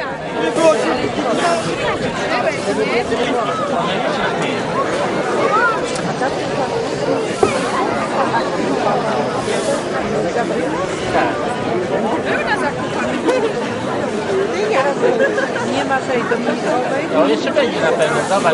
Nie ma tej dominikowej. No jeszcze będzie na pewno. Zobacz.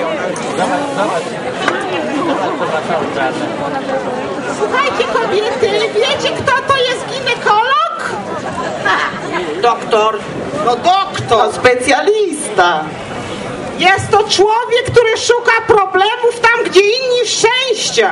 Słuchajcie kobiety, wiecie kto to jest ginekolog? Doktor. No doktor. To specjalista. Jest to człowiek, który szuka problemów tam, gdzie inni szczęścia.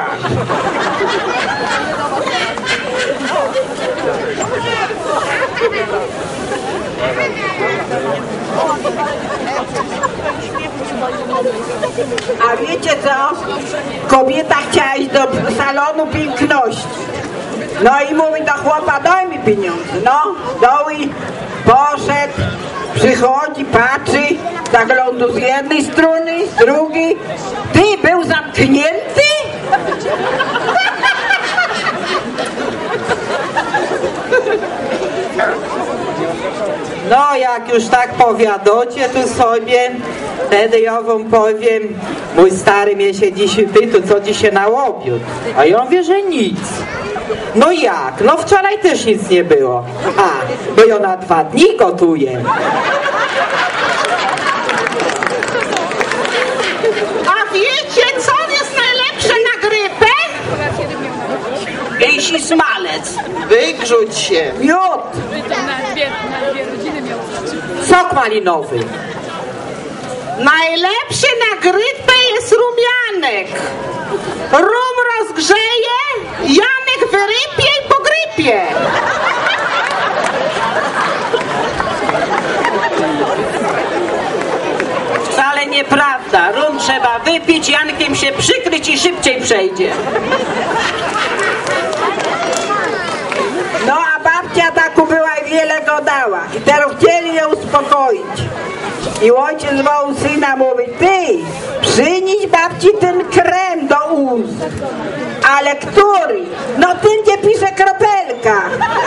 A wiecie co? Kobieta chciała iść do salonu piękności. No i mówi do chłopa, daj mi pieniądze. No, dał i poszedł, przychodzi, patrzy, zaglądu z jednej strony, z drugiej. Ty, był zamknięty? No, jak już tak powiadocie tu sobie, wtedy ja wam powiem, mój stary mnie się dzisiaj pyta, co dzisiaj na obiad. A ja mówię, że nic. No jak? No wczoraj też nic nie było. A, bo ja na 2 dni gotuję. A wiecie, co jest najlepsze na grypę? Gęsi smalec. Wygrzuć się. Miód. Na dwie rodziny miał. Sok malinowy. Najlepszy na grypę jest rumianek. Rum rozgrzeje, Janek wyrypie i po grypie. Wcale nieprawda. Rum trzeba wypić, Jankiem się przykryć i szybciej przejdzie. No a babcia taku była i wiele go dała. I teraz chcieli ją uspokoić. I ojciec wołał syna, mówi, ty, przynieś babci ten krem do ust. Ale który? No ten, gdzie pisze kropelka.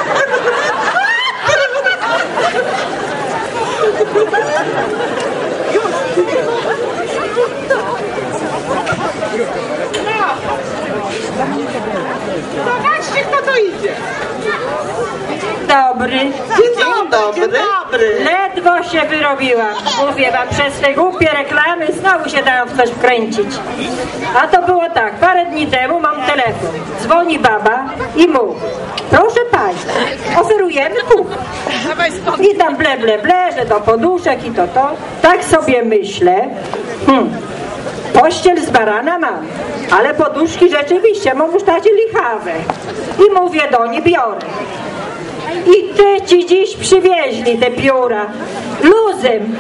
Zobaczcie, kto to idzie. Dobry. Dzień dobry. Ledwo się wyrobiłam. Mówię wam, przez te głupie reklamy znowu się dało w coś wkręcić. A to było tak, parę dni temu mam telefon. Dzwoni baba i mówi, proszę państwa, oferujemy kuchnię. I tam ble, że do poduszek i to. Tak sobie myślę, pościel z barana mam, ale poduszki rzeczywiście mam już takie lichawe. I mówię do niej, biorę. I te ci dziś przywieźli te pióra luzem.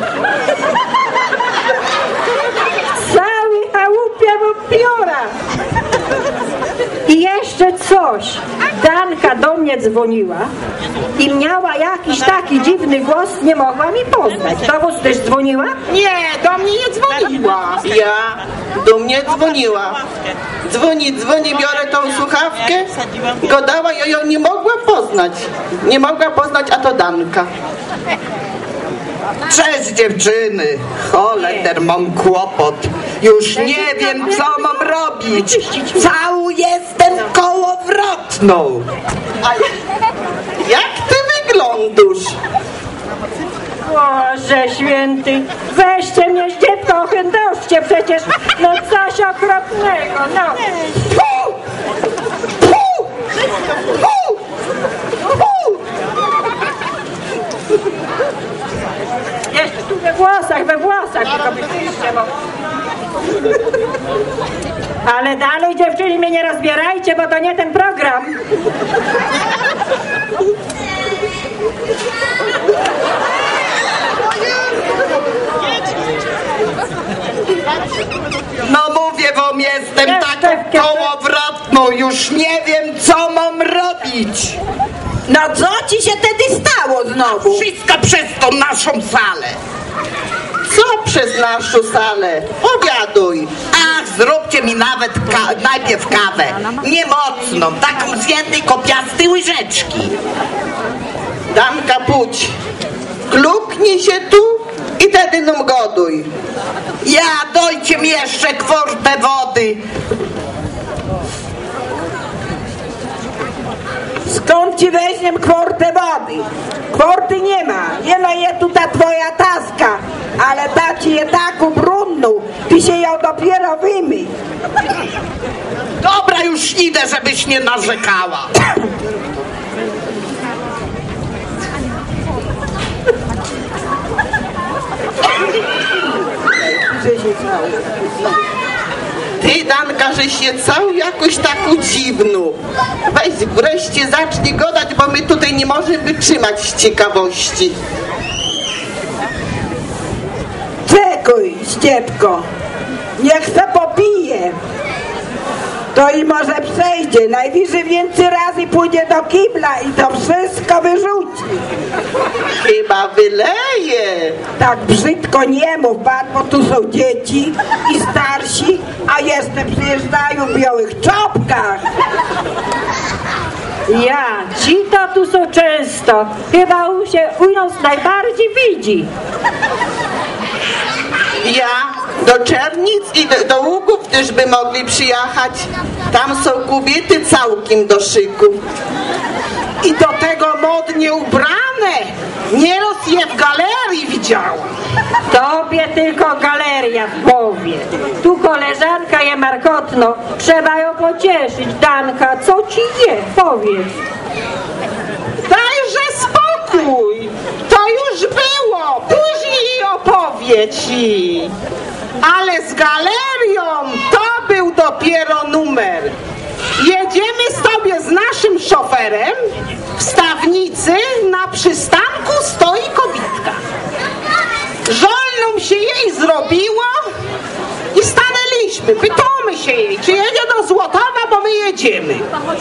Cały chałupie bo pióra. I jeszcze coś. Danka do mnie dzwoniła i miała jakiś taki dziwny głos, nie mogła mi poznać. Do was też dzwoniła? Nie, do mnie nie dzwoniła. Do mnie dzwoniła. Dzwoni, biorę tą słuchawkę, gadała i ją nie mogła poznać. Nie mogła poznać, a to Danka. Cześć dziewczyny, cholender, mam kłopot. Już nie wiem, co mam robić. Całą jestem kołowrotną. A jak ty wyglądasz? Boże święty, weźcie mnie z dziecko, ochędoście przecież, no coś okropnego, no. Jeszcze tu we włosach, tylko byście, bo... Ale dalej dziewczyny mnie nie rozbierajcie, bo to nie ten program. No mówię wam, jestem taką kołowrotną. Już nie wiem, co mam robić. No co ci się wtedy stało znowu? Wszystko przez tą naszą salę. Co przez naszą salę? Powiaduj. Ach, zróbcie mi nawet najpierw kawę. Nie mocną, taką z jednej kopiastej łyżeczki. Danka, pójdź. Kluknij się tu wtedy nam goduj. Ja, dojcie mi jeszcze kwartę wody. Skąd ci weźmiem kwartę wody? Kwarty nie ma, nie no je tu ta twoja taska, ale da ci je taką brudną, ty się ją dopiero wymyj. Dobra, już idę, żebyś nie narzekała. Ty, Danka, żeś się całą jakoś taką dziwną. Weź wreszcie zacznij gadać, bo my tutaj nie możemy wytrzymać z ciekawości. Czekuj, Ściepko, niech se popije. To i może przejdzie, najwyżej więcej razy pójdzie do kibla i to wszystko wyrzuci. Chyba wyleje. Tak brzydko nie mów, pan, bo tu są dzieci i starsi, a jeszcze przyjeżdżają w białych czopkach. Ja, ci to tu są często. Chyba u nas najbardziej widzi. Ja do Czernic i do Ługów też by mogli przyjechać. Tam są kobiety całkiem do szyku. I do tego modnie ubrane. Nieraz je w galerii widziałam. Tobie tylko galeria w głowie. Tu koleżanka je markotno. Trzeba ją pocieszyć. Danka, co ci je? Powiedz. Dajże spokój. To już było. Później opowie ci. Ale z galerią to był dopiero numer. Jedziemy sobie z naszym szoferem. W stawnicy na przystanku stoi kobitka. Żolną się jej zrobiło i stanęliśmy. Pytamy się jej, czy jedzie do Złotowa, bo my jedziemy.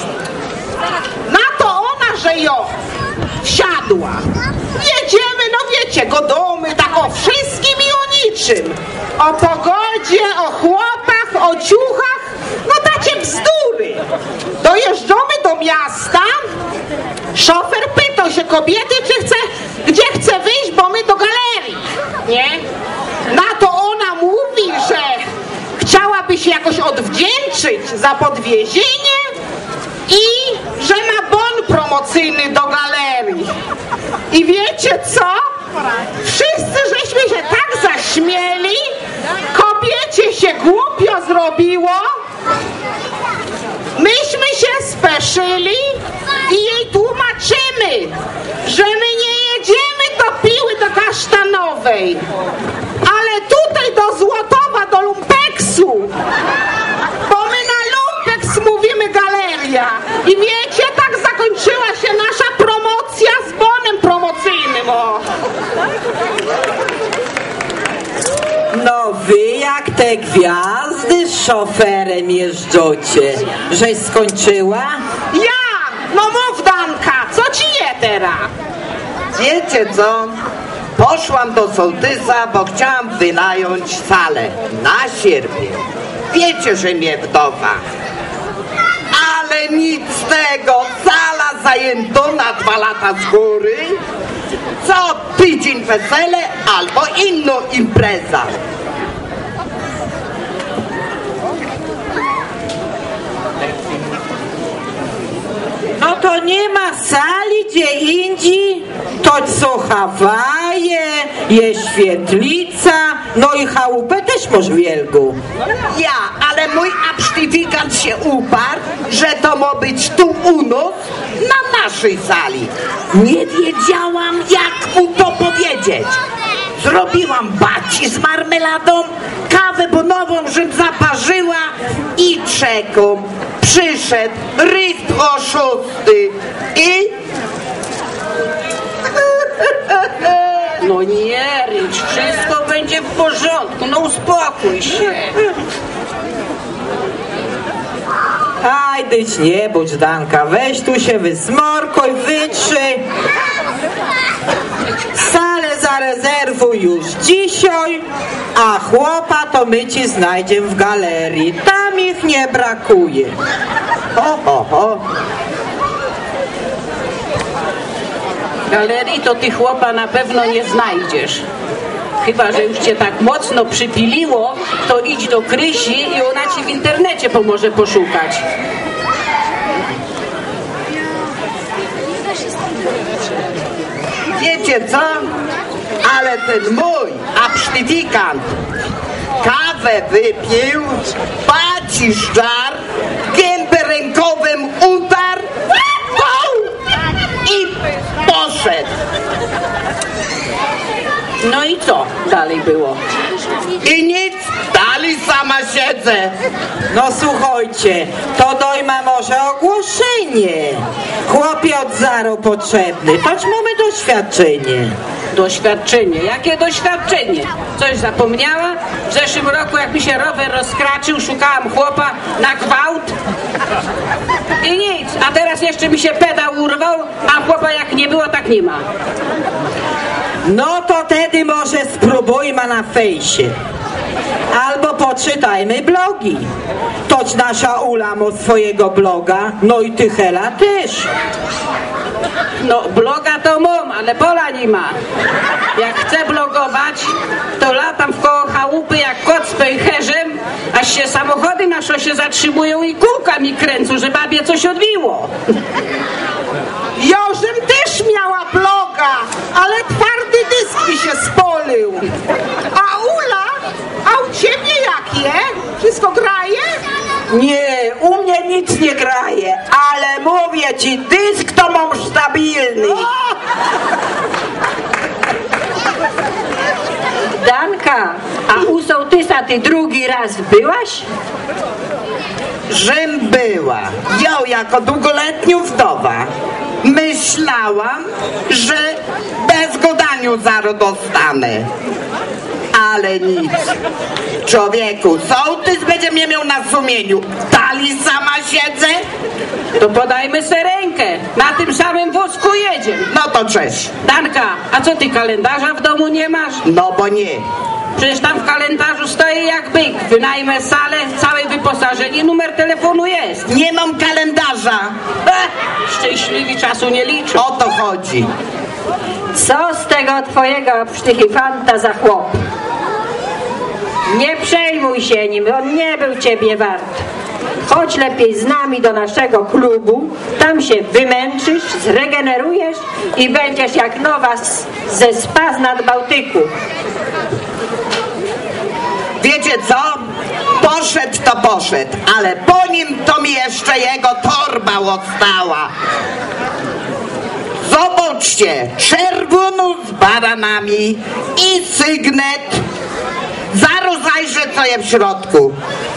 Na to ona, że wsiadła. Jedziemy, no wiecie, godomy, tak o wszystkim i o niczym. O pogodzie, o chłopach, o ciuchach, no tacie bzdury. Dojeżdżamy do miasta, szofer pytał się kobiety, gdzie chce wyjść, bo my do galerii, nie? Na to ona mówi, że chciałaby się jakoś odwdzięczyć za podwiezienie i że ma bon promocyjny do galerii. I wiecie co? Wszyscy żeśmy się tak zaśmieli, kobiecie się głupio zrobiło, myśmy się speszyli i jej tłumaczymy, że my nie jedziemy do Piły, do Kasztanowej, ale tutaj do Złotowa, do Lumpeksu, bo my na Lumpeks mówimy galeria. I wiecie, tak zakończyła się nasza promocja z bonem promocyjnym. O. No wy jak te gwiazdy z szoferem jeżdżocie. Żeś skończyła? Ja! No mów, Danka, co ci je teraz? Wiecie co? Poszłam do sołtysa, bo chciałam wynająć salę na sierpień. Wiecie, że mnie wdowa. Ale nic z tego. Sala zajętona 2 lata z góry. Co tydzień wesele albo inną impreza. No to nie ma sali gdzie indziej. To co Hawaje, jest świetlica, no i chałupę też masz wielką. Ja, ale mój absztyfikant się uparł, że to ma być tu u nas, na naszej sali. Nie wiedziałam, jak mu to powiedzieć. Zrobiłam baci z marmeladą, kawę bonową, żem zaparzyła i czekam. Przyszedł rycht o 6 i... No nie rycz, wszystko będzie w porządku, no uspokój się. Aj, dyć nie bądź, Danka, weź tu się wysmorkoj, wytrzyj. Salę zarezerwuj już dzisiaj, a chłopa to my ci znajdziemy w galerii. Tam ich nie brakuje. Ho. W galerii to ty chłopa na pewno nie znajdziesz. Chyba że już cię tak mocno przypiliło, to idź do Krysi i ona ci w internecie pomoże poszukać. Wiecie co? Ale ten mój absztyfikant kawę wypił, paci żar, gębę rękowym utarł i poszedł. No i co dalej było? I nic, dalej sama siedzę. No słuchajcie, to dojma może ogłoszenie. Chłopie od zaro potrzebny, choć mamy doświadczenie. Doświadczenie. Jakie doświadczenie? Coś zapomniała? W zeszłym roku, jak mi się rower rozkraczył, szukałam chłopa na gwałt i nic. A teraz jeszcze mi się pedał urwał, a chłopa jak nie było, tak nie ma. No to wtedy może spróbujmy na fejsie. Albo poczytajmy blogi. Toć nasza Ula ma swojego bloga, no i ty Hela też. No, bloga to mam, ale pola nie ma. Jak chcę blogować, to latam wkoło chałupy jak kot z pęcherzem, aż się samochody na szosie zatrzymują i kółka mi kręcą, że babie coś odbiło. Jożem też miała bloga, ale twardy dysk mi się spolił. A Ula? A u ciebie jakie? Wszystko graje? Nie, u mnie nic nie graje, ale mówię ci, dysk to mam stabilny. Danka, a u sołtysa ty drugi raz byłaś? Żem była, ja jako długoletnią wdowa, myślałam, że bez godaniu zaro dostanę. Ale nic. Człowieku, sołtys będzie mnie miał na sumieniu. Dali sama siedzę? To podajmy se rękę. Na tym samym wózku jedziemy. No to cześć. Danka, a co ty kalendarza w domu nie masz? No bo nie. Przecież tam w kalendarzu stoi jak byk. Wynajmę salę, całe wyposażenie, numer telefonu jest. Nie mam kalendarza. Szczęśliwi czasu nie liczą. O to chodzi. Co z tego twojego psztychifanta za chłop? Nie przejmuj się nim, on nie był ciebie wart. Chodź lepiej z nami do naszego klubu, tam się wymęczysz, zregenerujesz i będziesz jak nowa ze spa z Nadbałtyku. Wiecie co? Poszedł to poszedł, ale po nim to mi jeszcze jego torba odstała. Zobaczcie, czerwoną z baranami i sygnet. Zaraz zajrzę, co jest w środku.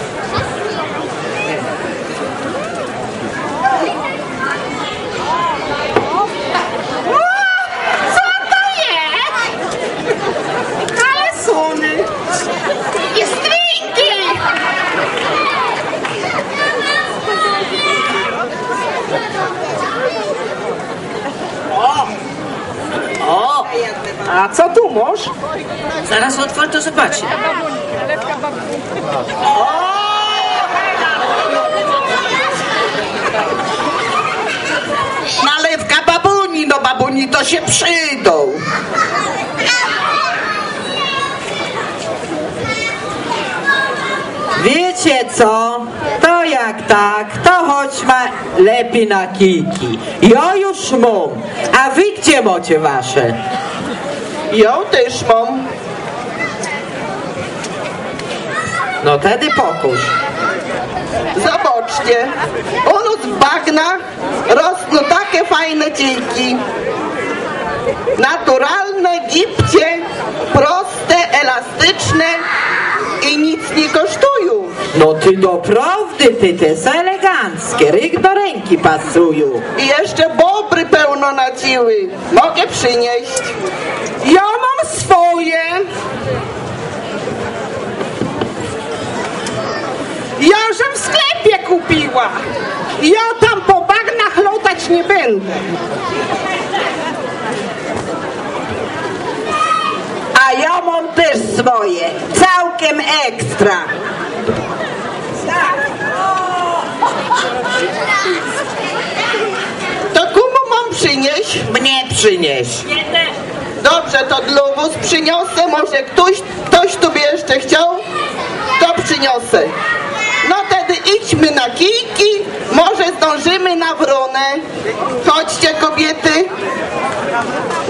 Co to jest? Kalesony i stringi. O! A co tu masz? Zaraz otworzę, to zobaczcie. Nalewka babuni, no babuni to się przyjdą. Wiecie co? To jak tak, to chodźmy lepiej na kijki. Ja już mam, a wy gdzie macie wasze? Ja też mam. No tedy pokusz. Zobaczcie, u nas w bagnach rosną takie fajne ciejki. Naturalne, gibcie, proste, elastyczne i nic nie kosztują. No ty doprawdy, ty te eleganckie, ryk do ręki pasują. I jeszcze bobry pełno na siły. Mogę przynieść. Ja mam swoje. Ja żem w sklepie kupiła. Ja tam po bagnach lotać nie będę. A ja mam też swoje, całkiem ekstra. To komu mam przynieść? Mnie przynieść. Dobrze, to dluwóz przyniosę, może ktoś tu by jeszcze chciał, to przyniosę. No wtedy idźmy na kijki, może zdążymy na wronę. Chodźcie, kobiety.